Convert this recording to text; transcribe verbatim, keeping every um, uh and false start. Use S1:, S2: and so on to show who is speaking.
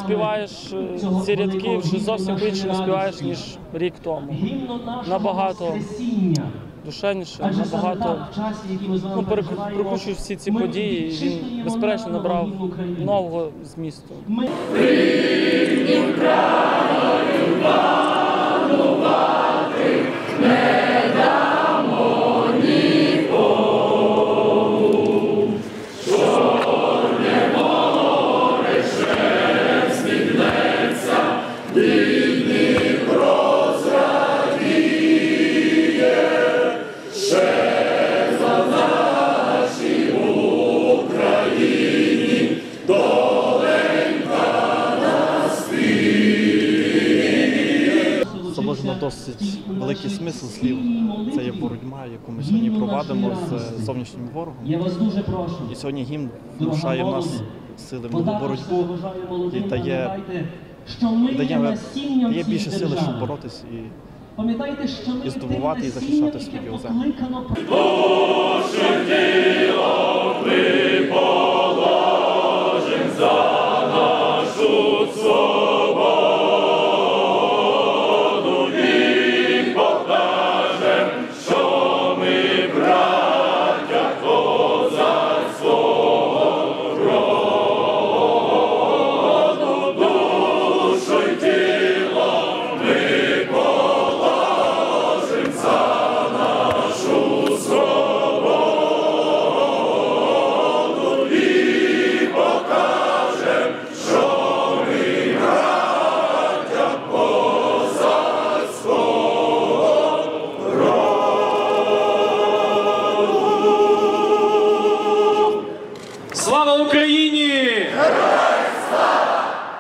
S1: співаєш ці рядки, вже зовсім по-іншому співаєш, ніж рік тому. Набагато душевніше, набагато ну, прокручуєш всі ці події, і він, безперечно, набрав нового змісту.
S2: Заложено досить великий смисл слів. Це є боротьба, яку ми сьогодні провадимо з зовнішнім ворогом. І сьогодні гімн внушає в нас сили в нову боротьбу і дає, і дає, дає більше сили, щоб боротися і, і здобувати, і захищати свою землю.